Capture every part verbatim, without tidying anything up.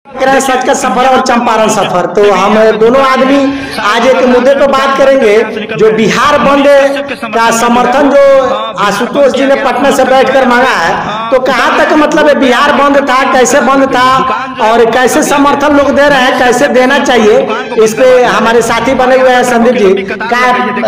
सच का सफर और चंपारण सफर। तो हम दोनों आदमी आज एक मुद्दे पर बात करेंगे, जो बिहार बंद का समर्थन जो आशुतोष जी ने पटना से बैठकर मांगा है, तो कहाँ तक मतलब बिहार बंद था, कैसे बंद था और कैसे समर्थन लोग दे रहे हैं, कैसे देना चाहिए, इस पे हमारे साथी बने हुए हैं संदीप जी। क्या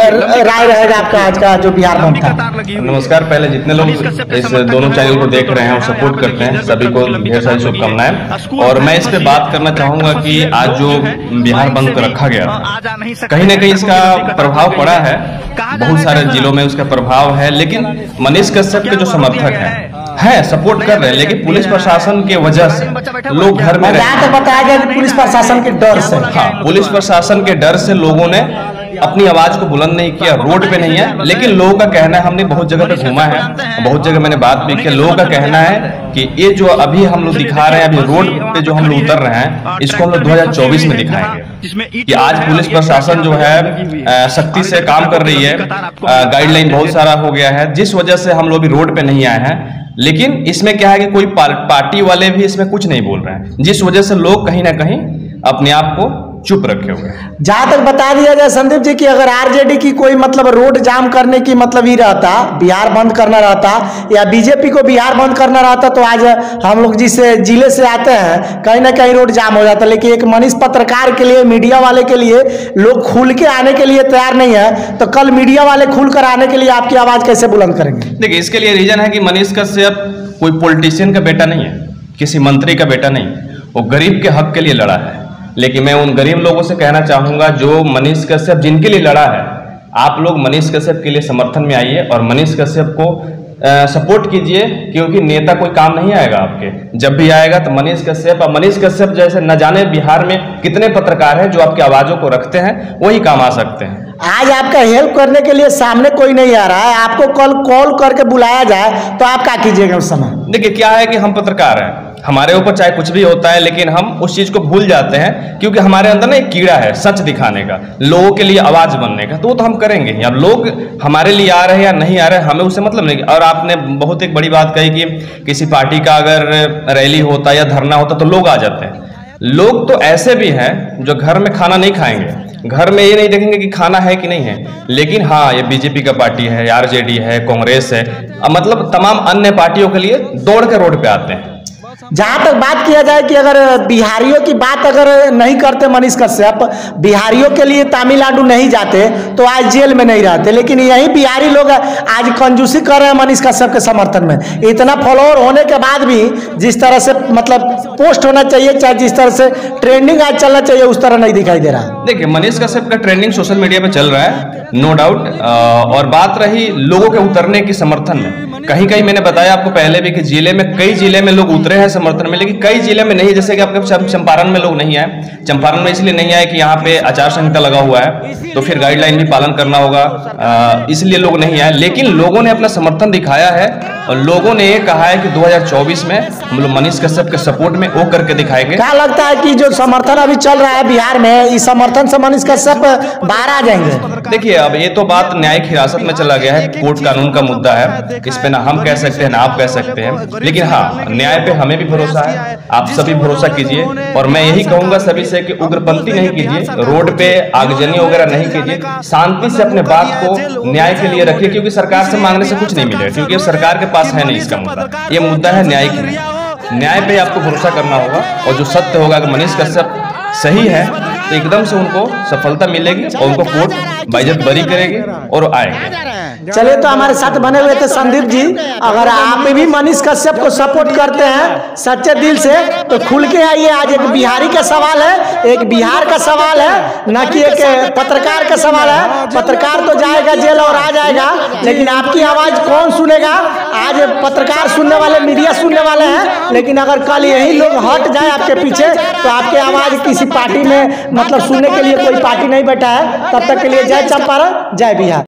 राय रहेगा आपका आज का जो बिहार बंद था? नमस्कार। पहले जितने लोग इस दोनों चैनल को देख रहे हैं और सपोर्ट करते हैं, सभी को ढेर सारी शुभकामनाएं। और मैं इस पे बात करना चाहूंगा कि आज जो बिहार बंद को रखा गया, कहीं ना कहीं इसका प्रभाव पड़ा है, बहुत सारे जिलों में उसका प्रभाव है। लेकिन मनीष कश्यप के जो समर्थक हैं है सपोर्ट कर रहे हैं, लेकिन पुलिस प्रशासन के वजह से लोग घर में रहे। बताया गया कि पुलिस प्रशासन के डर से, हाँ, पुलिस प्रशासन के डर से लोगों ने अपनी आवाज को बुलंद नहीं किया, रोड पे नहीं है। लेकिन लोगों का कहना है, हमने बहुत जगह पे घूमा है, बहुत जगह मैंने बात भी की, लोगों का कहना है कि ये जो अभी हम लोग दिखा रहे हैं, अभी रोड पे जो हम लोग उतर रहे हैं, इसको हम लोग दो हजार चौबीस में दिखाएंगे। कि आज पुलिस प्रशासन जो है सख्ती से काम कर रही है, गाइडलाइन बहुत सारा हो गया है, जिस वजह से हम लोग भी रोड पे नहीं आए हैं। लेकिन इसमें क्या है कि कोई पार्टी वाले भी इसमें कुछ नहीं बोल रहे हैं, जिस वजह से लोग कहीं ना कहीं अपने आप को चुप रखे हुए हैं। जहां तक बता दिया जाए संदीप जी कि अगर आरजेडी की कोई मतलब रोड जाम करने की मतलब ही रहता, बिहार बंद करना रहता, या बीजेपी को बिहार बंद करना रहता, तो आज हम लोग जिस जिले से आते हैं कहीं ना कहीं रोड जाम हो जाता। लेकिन एक मनीष पत्रकार के लिए, मीडिया वाले के लिए लोग खुल के आने के लिए तैयार नहीं है, तो कल मीडिया वाले खुल कर आने के लिए आपकी आवाज कैसे बुलंद करेंगे? देखिए, इसके लिए रीजन है कि मनीष कश्यप कोई पॉलिटिशियन का बेटा नहीं है, किसी मंत्री का बेटा नहीं, वो गरीब के हक के लिए लड़ा है। लेकिन मैं उन गरीब लोगों से कहना चाहूंगा जो मनीष कश्यप जिनके लिए लड़ा है, आप लोग मनीष कश्यप के लिए समर्थन में आइए और मनीष कश्यप को सपोर्ट कीजिए, क्योंकि नेता कोई काम नहीं आएगा आपके। जब भी आएगा तो मनीष कश्यप, और मनीष कश्यप जैसे न जाने बिहार में कितने पत्रकार हैं जो आपकी आवाजों को रखते हैं, वही काम आ सकते हैं। आज आपका हेल्प करने के लिए सामने कोई नहीं आ रहा है, आपको कल कॉल करके बुलाया जाए तो आप क्या कीजिएगा उस समय? देखिए, क्या है कि हम पत्रकार हैं, हमारे ऊपर चाहे कुछ भी होता है, लेकिन हम उस चीज को भूल जाते हैं, क्योंकि हमारे अंदर ना एक कीड़ा है सच दिखाने का, लोगों के लिए आवाज बनने का, तो वो तो हम करेंगे ही। अब लोग हमारे लिए आ रहे हैं या नहीं आ रहे हैं, हमें उससे मतलब नहीं। और आपने बहुत एक बड़ी बात कही कि किसी पार्टी का अगर रैली होता या धरना होता तो लोग आ जाते हैं। लोग तो ऐसे भी हैं जो घर में खाना नहीं खाएंगे, घर में ये नहीं देखेंगे कि खाना है कि नहीं है, लेकिन हाँ, ये बीजेपी का पार्टी है, आरजेडी है, कांग्रेस है, मतलब तमाम अन्य पार्टियों के लिए दौड़ के रोड पे आते हैं। जहां तक बात किया जाए कि अगर बिहारियों की बात अगर नहीं करते मनीष कश्यप, बिहारियों के लिए तमिलनाडु नहीं जाते तो आज जेल में नहीं रहते। लेकिन यही बिहारी लोग आज कंजूसी कर रहे हैं मनीष कश्यप के समर्थन में। इतना फॉलोअर होने के बाद भी जिस तरह से मतलब पोस्ट होना चाहिए, चाहे जिस तरह से ट्रेंडिंग आज चलना चाहिए, उस तरह नहीं दिखाई दे रहा। देखिए, मनीष कश्यप का ट्रेंडिंग सोशल मीडिया पे चल रहा है, नो डाउट। और बात रही लोगों के उतरने की समर्थन में, कहीं कहीं मैंने बताया आपको पहले भी कि जिले में, कई जिले में लोग उतरे हैं समर्थन में, लेकिन कई जिले में नहीं। जैसे कि आपके चंपारण में लोग नहीं आए, चंपारण में इसलिए नहीं आए कि यहाँ पे आचार संहिता लगा हुआ है, तो फिर गाइडलाइन भी पालन करना होगा, इसलिए लोग नहीं आए। लेकिन लोगों ने अपना समर्थन दिखाया है और लोगों ने ये कहा है कि दो हजार चौबीस में हम लोग मनीष कश्यप के सपोर्ट में वो करके दिखाएंगे। क्या लगता है कि जो समर्थन अभी चल रहा है बिहार में, इस समर्थन से मनीष कश्यप बाहर आ जाएंगे? देखिए, अब ये तो बात न्यायिक हिरासत में चला गया है, कोर्ट कानून का मुद्दा है, इस पे ना हम कह सकते हैं ना आप कह सकते हैं। लेकिन हाँ, न्याय पे हमें भी भरोसा है, आप सभी भरोसा कीजिए। और मैं यही कहूंगा सभी से कि उग्रपंथी नहीं कीजिए, रोड पे आगजनी वगैरह नहीं कीजिए, शांति से अपने बात को न्याय के लिए रखिए, क्योंकि सरकार से मांगने से कुछ नहीं मिलेगा, क्योंकि सरकार के पास है नहीं इसका मुद्दा। ये मुद्दा है न्याय की, न्याय पे आपको भरोसा करना होगा। और जो सत्य होगा कि मनीष कश्यप सही है, तो एकदम से उनको सफलता मिलेगी और उनको कोर्ट बाइज्जत बरी करेगी और आएंगे। चलिए, तो हमारे साथ बने हुए थे संदीप जी। अगर आप भी मनीष कश्यप को सपोर्ट करते हैं सच्चे दिल से, तो खुल के आइए। आज एक बिहारी का सवाल है, एक बिहार का सवाल है, न कि एक पत्रकार का सवाल है। पत्रकार तो जाएगा जेल और आ जाएगा, लेकिन आपकी आवाज कौन सुनेगा? आज पत्रकार सुनने वाले, मीडिया सुनने वाले हैं, लेकिन अगर कल यही लोग हट जाए आपके पीछे, तो आपकी आवाज किसी पार्टी में मतलब सुनने के लिए कोई पार्टी नहीं बैठा है। तब तक के लिए जय चंपारण, जय बिहार।